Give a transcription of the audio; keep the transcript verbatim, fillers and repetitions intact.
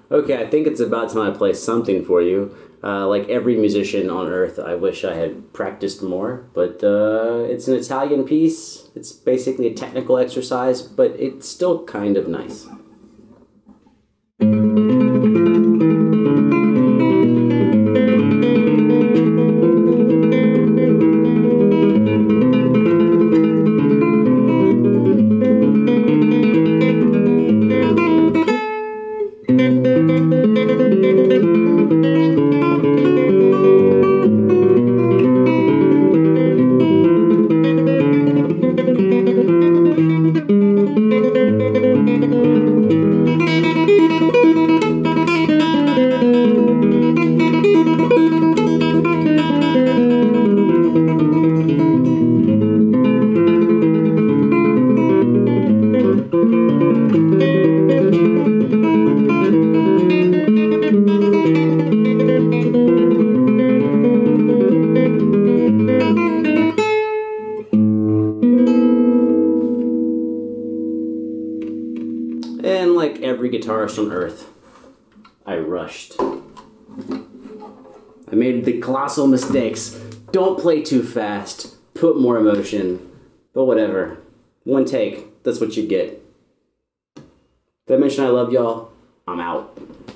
Okay, I think it's about time I play something for you. Uh, like every musician on earth, I wish I had practiced more, but uh, it's an Italian piece. It's basically a technical exercise, but it's still kind of nice. And like every guitarist on earth, I rushed. I made the colossal mistakes. Don't play too fast. Put more emotion. But whatever. One take. That's what you get. Did I mention I love y'all? I'm out.